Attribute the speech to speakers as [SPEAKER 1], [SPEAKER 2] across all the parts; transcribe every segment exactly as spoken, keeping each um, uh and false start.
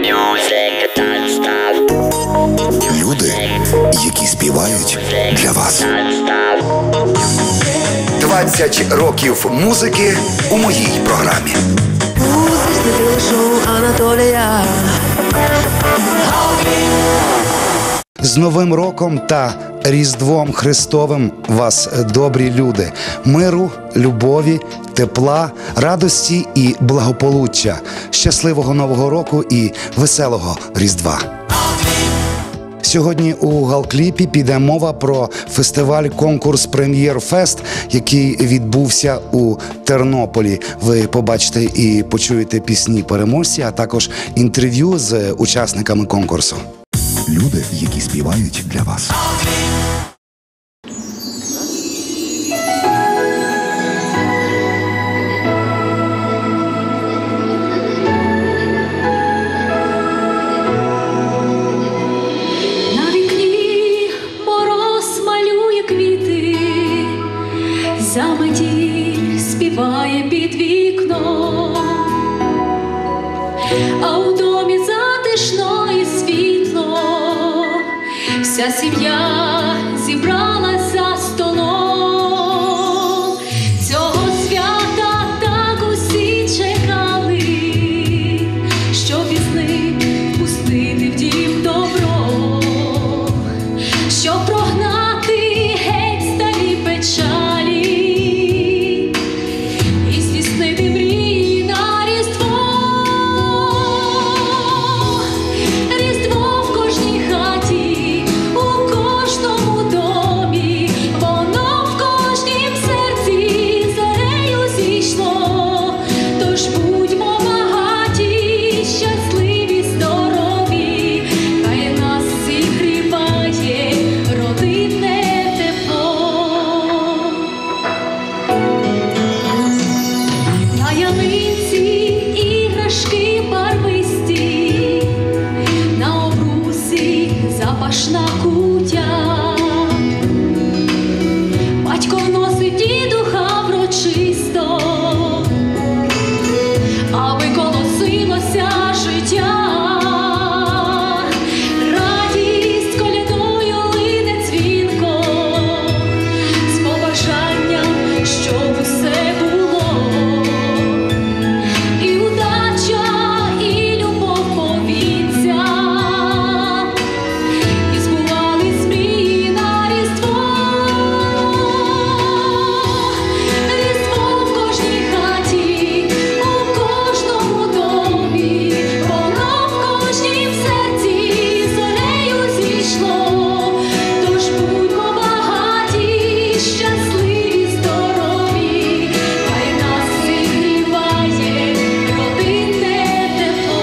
[SPEAKER 1] Люди, які співають для вас. двадцять років музики у моїй програмі.
[SPEAKER 2] Музичне шоу Анатолія.
[SPEAKER 3] З Новим роком та Різдвом Христовим вас, добрі люди! Миру, любові, тепла, радості і благополуччя. Щасливого Нового року і веселого Різдва! Сьогодні у Галкліпі піде мова про фестиваль-конкурс «Прем'єр-фест», який відбувся у Тернополі. Ви побачите і почуєте пісні переможців, а також інтерв'ю з учасниками конкурсу.
[SPEAKER 1] Люди, які співають для вас.
[SPEAKER 4] На вікні мороз малює квіти, заметіль співає під вікном, а у домі затишно і світло. Вся сім'я зібралась за столом. Цього свята так усі чекали, щоб із ним пустити в дім добро, щоб прогнати геть старі печалі і здійснити мрії на Різдво. Різдво в кожній хаті, у кожному домі, воно в кожнім серці зорею зійшло. Тож будьмо багаті, щасливі, здорові, хай нас зігріває родинне тепло. На ялинці іграшки барвисті, на обрусі запашна кутя. Батько вносить дідуха врочисто, аби колосилося життя. Радість колядою лине дзвінко, з побажанням, щоб усе було. І удача, і любов повіться, і збувались мрії на Різдво. Різдво в кожній хаті, у кожному домі, воно в кожнім серці зорею зійшло. Тож будьмо багаті, щасливі, здорові, хай нас зігріває родинне тепло.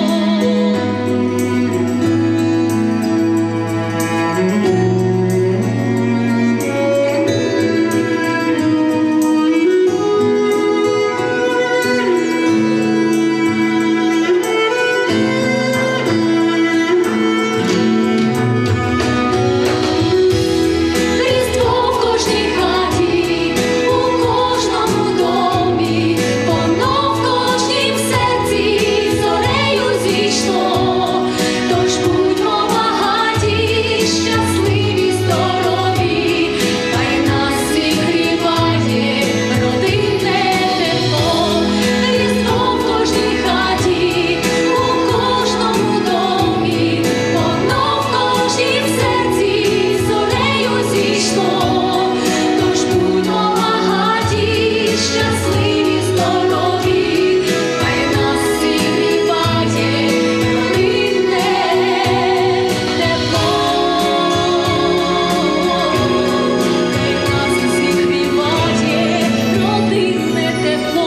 [SPEAKER 4] Різдво в кожній хаті, у кожному домі, воно в кожнім серці зорею зійшло. Тож будьмо багаті, щасливі, здорові, хай нас зігріває родинне тепло. Різдво в кожній хаті, у кожному домі, воно в кожнім серці зорею зійшло. Тож будьмо багаті, щасливі, здорові, хай нас зігріває родинне тепло. Хай нас зігріває родинне тепло.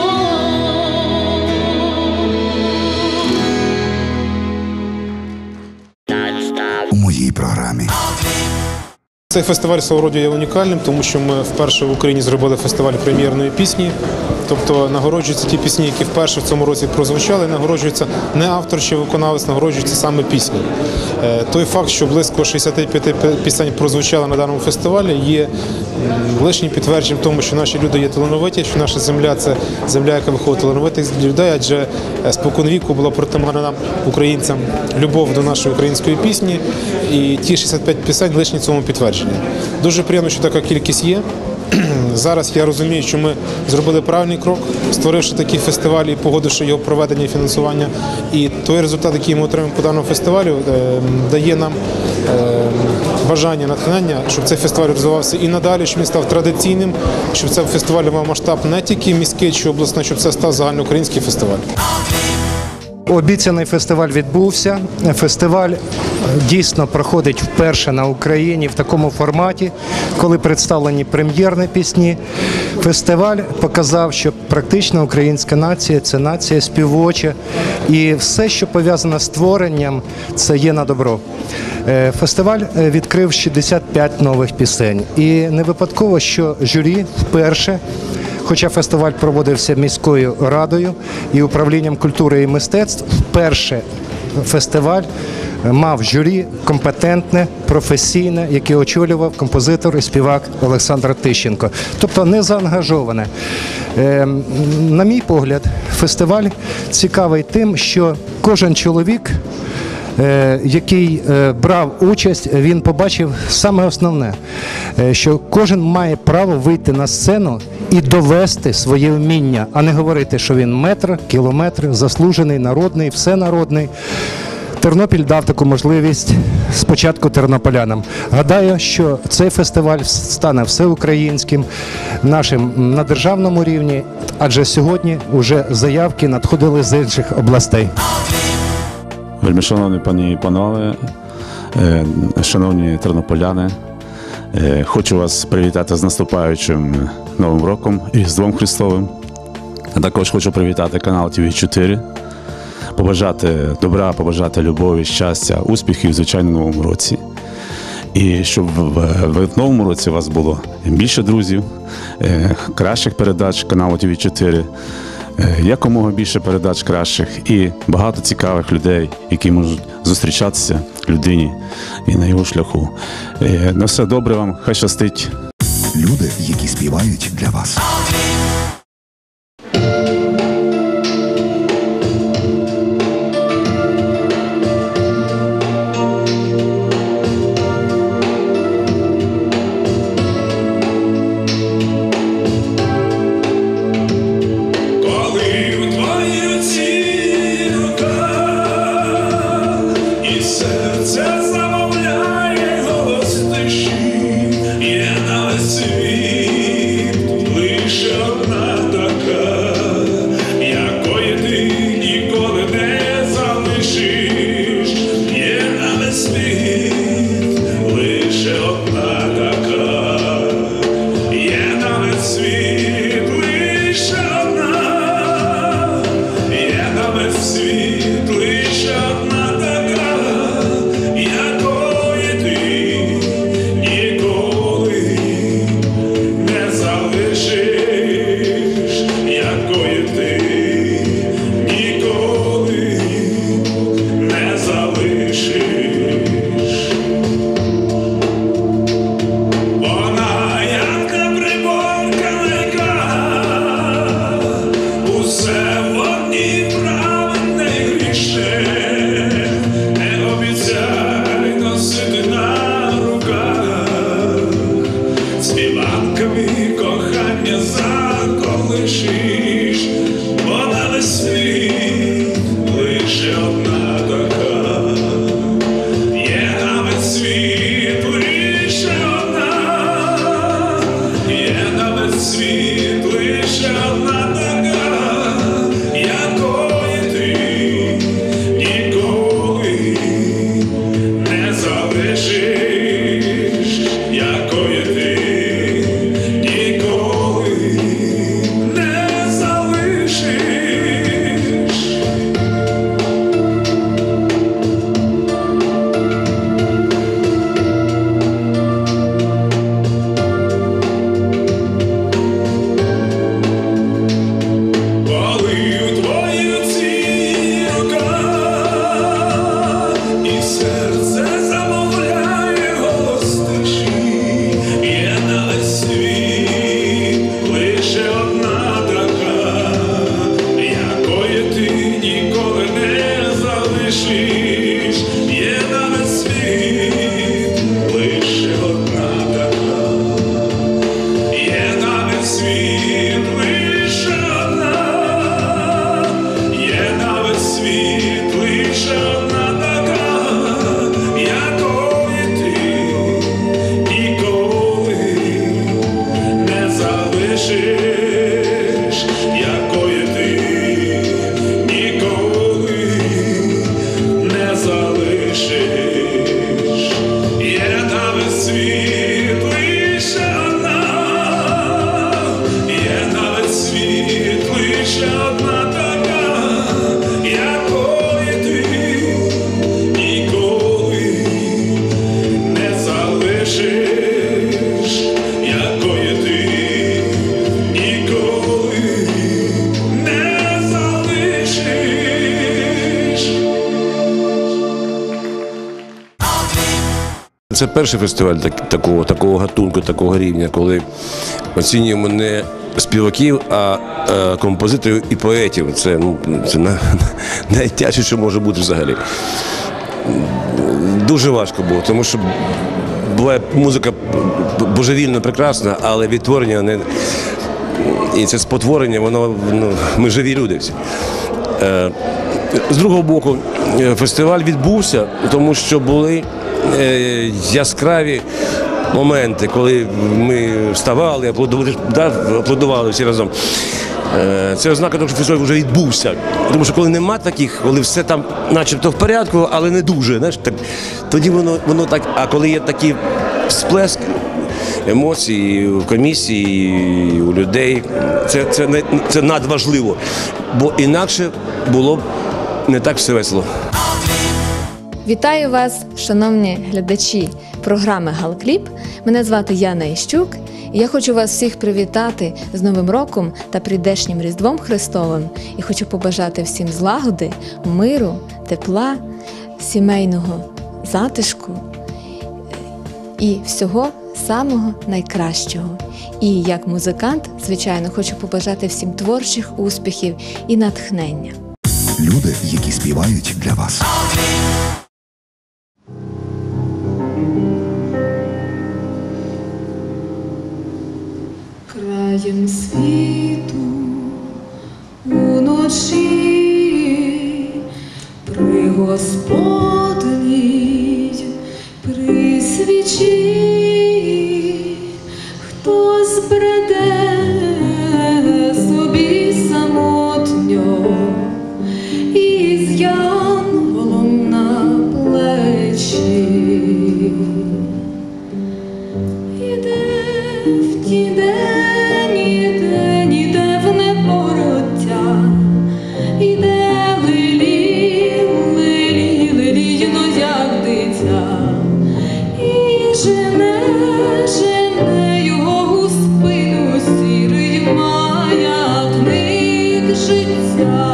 [SPEAKER 1] У моїй програмі.
[SPEAKER 5] Цей фестиваль свого роду є унікальним, тому що ми вперше в Україні зробили фестиваль прем'єрної пісні. тобто нагороджуються ті пісні, які вперше в цьому році прозвучали, нагороджується не автор чи виконавець, нагороджується саме пісня. Е, той факт, що близько шістдесят п'ять пісень прозвучало на даному фестивалі, є лишнім підтвердженням тому, що наші люди є талановиті, що наша земля – це земля, яка виховує талановитих людей, адже споконвіку була притаманна нам, українцям, любов до нашої української пісні, і ті шістдесят п'ять пісень лишні цьому підтвердження. Дуже приємно, що така кількість є. Зараз я розумію, що ми зробили правильний крок, створивши такі фестивалі і погодивши його проведення і фінансування. І той результат, який ми отримаємо по даному фестивалю, дає нам бажання, натхнення, щоб цей фестиваль розвивався і надалі, щоб він став традиційним, щоб цей фестиваль мав масштаб не тільки міський чи обласний, щоб це став загальноукраїнський фестиваль.
[SPEAKER 6] Обіцяний фестиваль відбувся. Фестиваль дійсно проходить вперше на Україні в такому форматі, коли представлені прем'єрні пісні. Фестиваль показав, що практично українська нація – це нація співоча, і все, що пов'язане з творенням, це є на добро. Фестиваль відкрив шістдесят п'ять нових пісень. І не випадково, що журі вперше, хоча фестиваль проводився міською радою і управлінням культури і мистецтв, вперше фестиваль мав журі компетентне, професійне, яке очолював композитор і співак Олександр Тищенко. Тобто не заангажоване. На мій погляд, фестиваль цікавий тим, що кожен чоловік, який брав участь, він побачив саме основне, що кожен має право вийти на сцену і довести своє вміння, а не говорити, що він метр, кілометр, заслужений, народний, всенародний. Тернопіль дав таку можливість спочатку тернополянам. Гадаю, що цей фестиваль стане всеукраїнським, нашим на державному рівні, адже сьогодні вже заявки надходили з інших областей.
[SPEAKER 7] Вельми шановні пані і панове, шановні тернополяни, хочу вас привітати з наступаючим Новим роком і Різдвом Христовим. А також хочу привітати канал Ті Ві чотири, побажати добра, побажати любові, щастя, успіхів, звичайно, в Новому році. І щоб в Новому році у вас було більше друзів, кращих передач каналу Ті Ві чотири, якомога більше передач кращих і багато цікавих людей, які можуть зустрічатися людині і на його шляху. На все добре вам, хай щастить.
[SPEAKER 1] Люди, які співають для вас.
[SPEAKER 8] Світ лише одна така, я це перший фестиваль так, такого, такого гатунку, такого рівня, коли оцінюємо не співаків, а е, композиторів і поетів. Це, ну, це на, найтяжче, що може бути взагалі. Дуже важко було, тому що буває музика божевільно прекрасна, але відтворення не... І це спотворення, воно, ну, ми живі люди всі. Е, з другого боку, фестиваль відбувся, тому що були е, яскраві моменти, коли ми вставали, аплодували, да, аплодували всі разом. Е, це ознака того, що фестиваль вже відбувся. Тому що коли нема таких, коли все там начебто в порядку, але не дуже, знаєш, так, тоді воно, воно так, а коли є такий всплеск емоцій в комісії, у людей, це, це, це надважливо, бо інакше було б не так все весело.
[SPEAKER 9] Вітаю вас, шановні глядачі програми «Галкліп». Мене звати Яна Іщук, і я хочу вас всіх привітати з Новим роком та прийдешнім Різдвом Христовим. І хочу побажати всім злагоди, миру, тепла, сімейного затишку і всього самого найкращого. І як музикант, звичайно, хочу побажати всім творчих успіхів і натхнення.
[SPEAKER 1] Люди, які співають для вас.
[SPEAKER 4] Краєм світу уночі при Господній при свічі хтось бреде собі самотньо із янголом на плечі. Іде в ті день, іде, ніде в непороття, іде лилі, лилі, лиліно, як дитя, і жене, жене його у спину сірий маятник життя.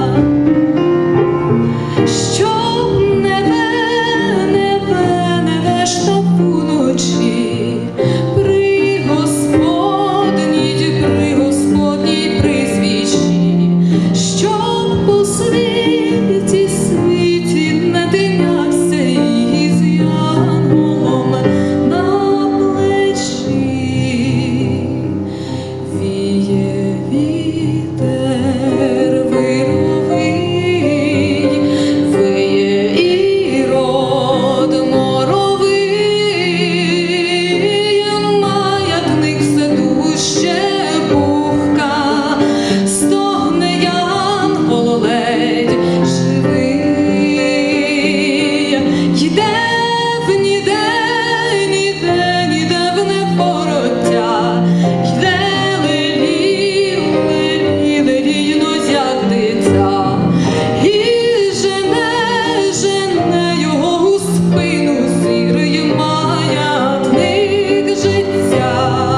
[SPEAKER 4] Щоб не ве, не ве, не ве, що вночі при Господній, при Господній при свічі, щоб по світі, світі не тинявся із янголом на плечі. Віє вітер вировий, виє ірод моровий, маятник все дужче пухка, стогне янгол ледь живий. Йде в ніде, ніде, ніде в непороття, йде лелі, лелі, леліно, як дитя, і жене, жене його у спину сірий маятник життя.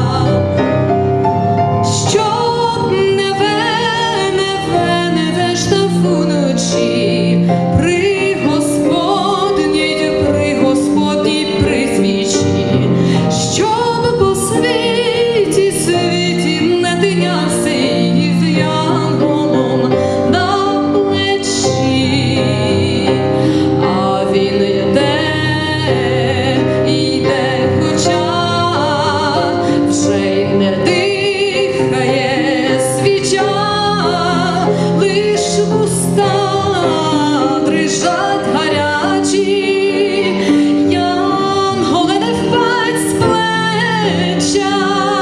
[SPEAKER 4] Щоб не ве, не ве, не ве, штаф уночі при Господній, при Господній при свічі, щоб по світі, світі не тинявся із янголом на плечі. А він йде, йде, хоча вже й не дихає свіча, лиш вуста дрижать гарячі, янголе, не впадь з плеча.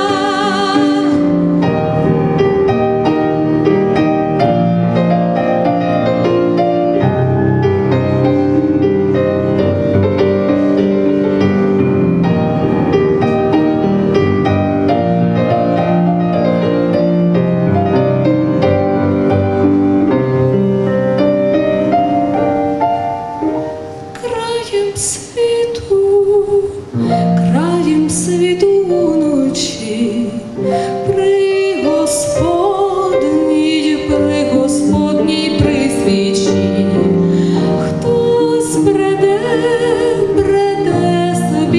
[SPEAKER 4] Краєм світу, краєм світу уночі, при Господній, при Господній при свічі, хтось бреде, бреде собі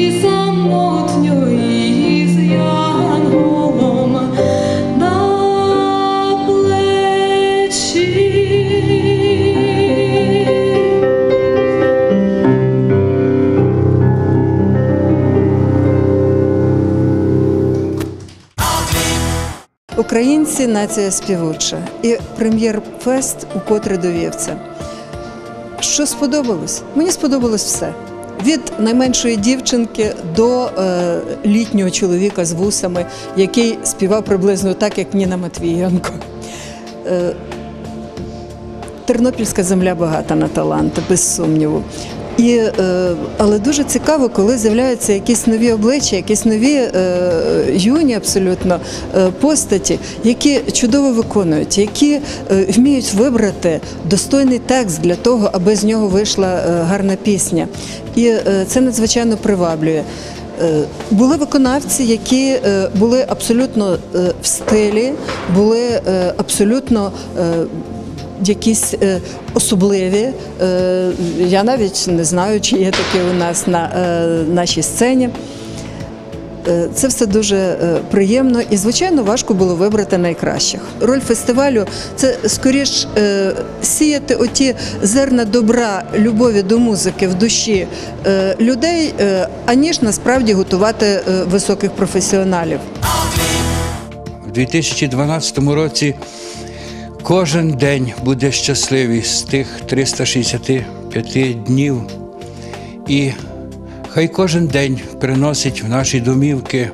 [SPEAKER 10] Українці – нація співуча. І прем'єр-фест укотре довів це. Що сподобалось? Мені сподобалось все. Від найменшої дівчинки до е, літнього чоловіка з вусами, який співав приблизно так, як Ніна Матвієнко. Е, Тернопільська земля багата на таланти, без сумніву. І, е, але дуже цікаво, коли з'являються якісь нові обличчя, якісь нові е, юні абсолютно е, постаті, які чудово виконують, які е, вміють вибрати достойний текст для того, аби з нього вийшла е, гарна пісня. І е, це надзвичайно приваблює. Е, були виконавці, які е, були абсолютно е, в стилі, були е, абсолютно е, якісь е, особливі. Е, я навіть не знаю, чи є такі у нас на е, нашій сцені. Е, це все дуже е, приємно і, звичайно, важко було вибрати найкращих. Роль фестивалю – це, скоріш, е, сіяти оті зерна добра, любові до музики в душі е, людей, е, аніж, насправді, готувати е, високих професіоналів.
[SPEAKER 11] У дві тисячі дванадцятому році кожен день буде щасливий з тих триста шістдесят п'ять днів. І хай кожен день приносить в наші домівки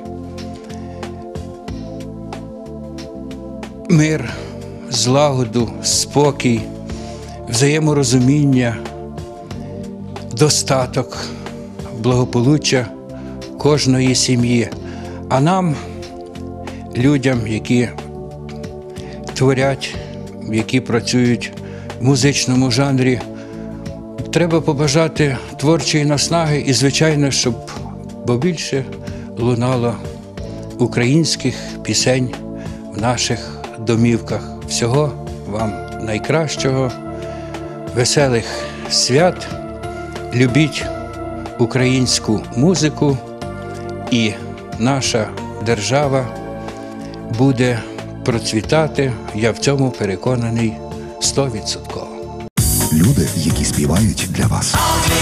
[SPEAKER 11] мир, злагоду, спокій, взаєморозуміння, достаток, благополуччя кожної сім'ї. А нам, людям, які творять, які працюють в музичному жанрі, треба побажати творчої наснаги і, звичайно, щоб побільше лунало українських пісень в наших домівках. Всього вам найкращого, веселих свят, любіть українську музику, і наша держава буде процвітати, я в цьому переконаний стовідсотково.
[SPEAKER 1] Люди, які співають для вас.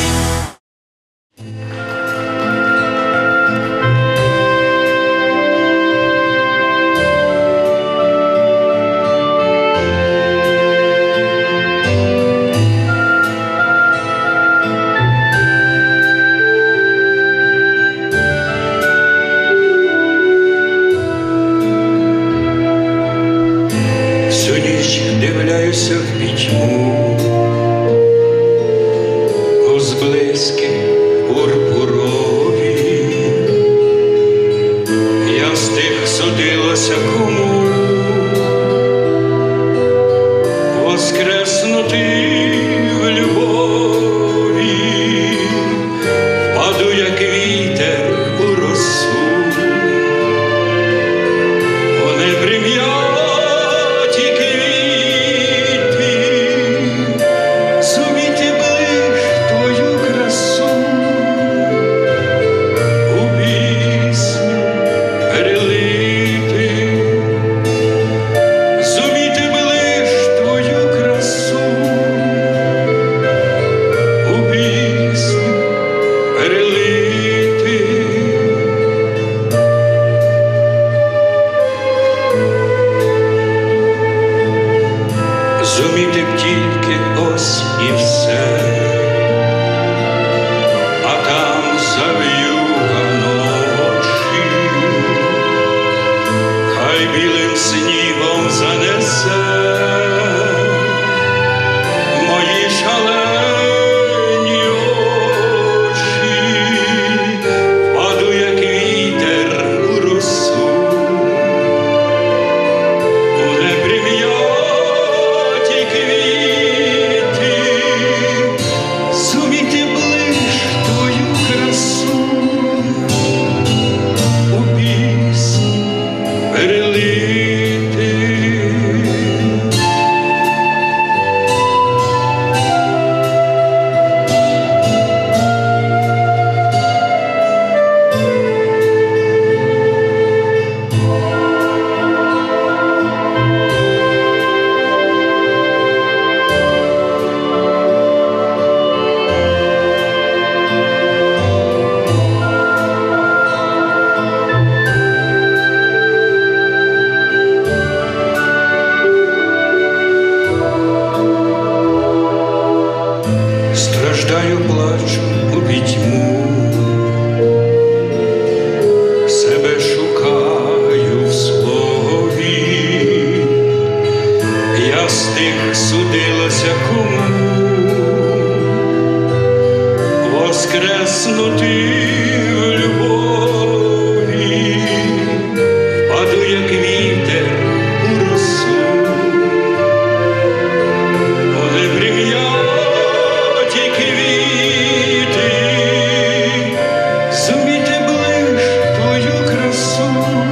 [SPEAKER 11] Всю ніч дивляюся в пітьму, у зблиск страждаю, плачу у пітьму, себе шукаю в слові, я з тих судилася кому воскреснути в любові, паду як вітер у росу, але прим'яті квіти, зумійте ближ твою красу,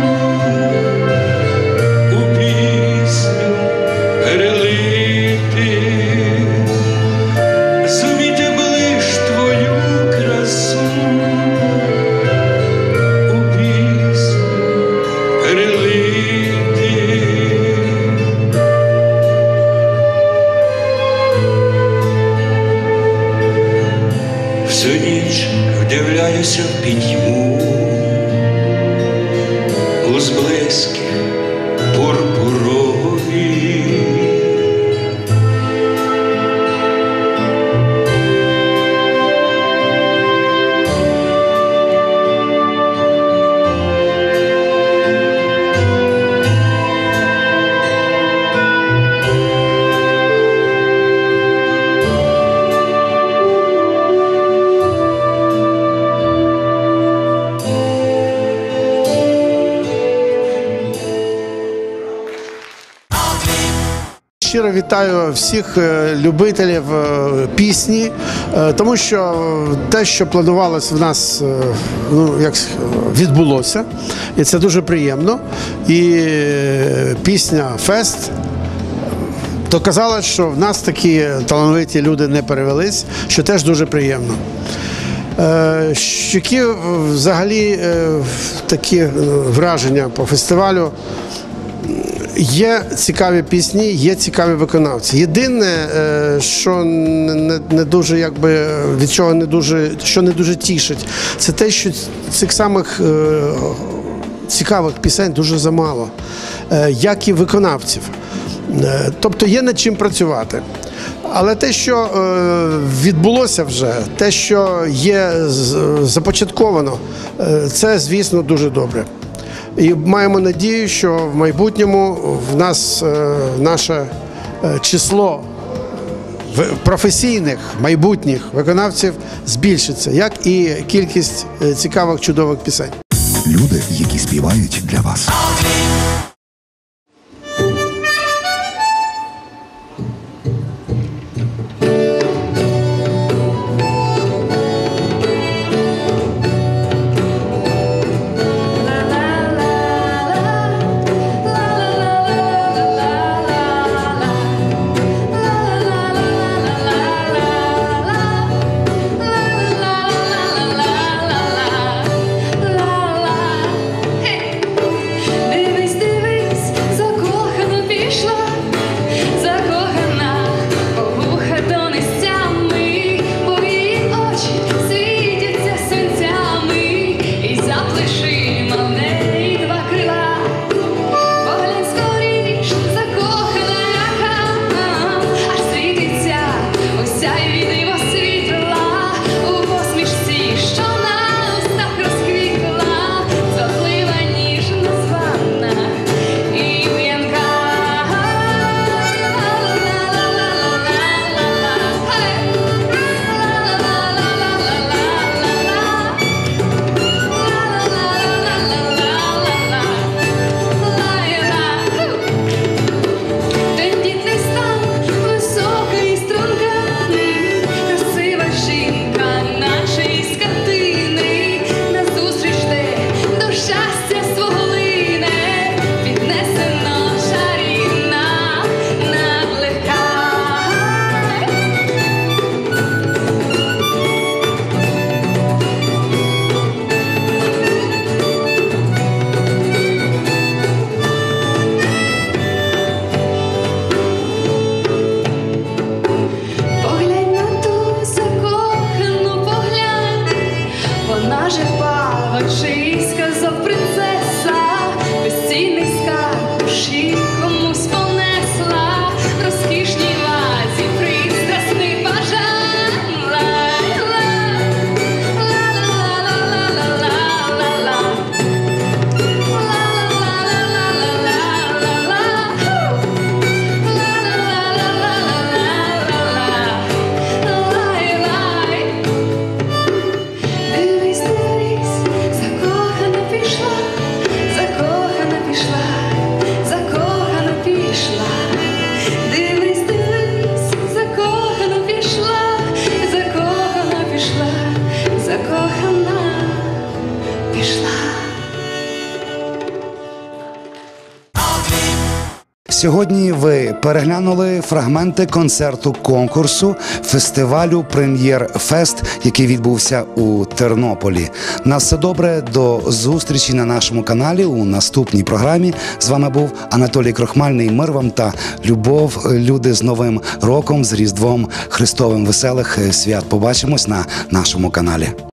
[SPEAKER 11] у пісню перелити, зумійте ближ твою красу, у пісню перелити. Всю ніч вдивляюся в пітьму, у зблиски пурпурові.
[SPEAKER 12] Щиро вітаю всіх е, любителів е, пісні, е, тому що те, що планувалось в нас, е, ну, як с- відбулося, і це дуже приємно. І е, пісня «Фест» доказала, що в нас такі талановиті люди не перевелись, що теж дуже приємно. Е, Які е, взагалі е, такі е, враження по фестивалю? Є цікаві пісні, є цікаві виконавці. Єдине, е, що не, не, не дуже, якби, від чого не дуже, що не дуже тішить, це те, що цих самих е, цікавих пісень дуже замало, е, як і виконавців. Е, тобто є над чим працювати. Але те, що е, відбулося вже, те, що є з- започатковано, е, це, звісно, дуже добре. І маємо надію, що в майбутньому в нас е, наше е, число в- професійних майбутніх виконавців збільшиться, як і кількість е, цікавих чудових пісень.
[SPEAKER 1] Люди, які співають для вас.
[SPEAKER 4] Дивись, дивись.
[SPEAKER 3] Сьогодні ви переглянули фрагменти концерту конкурсу фестивалю Прем'єр Фест, який відбувся у Тернополі. На все добре, до зустрічі на нашому каналі у наступній програмі. З вами був Анатолій Крохмальний. Мир вам та любов, люди, з Новим роком, з Різдвом Христовим. Веселих свят. Побачимось на нашому каналі.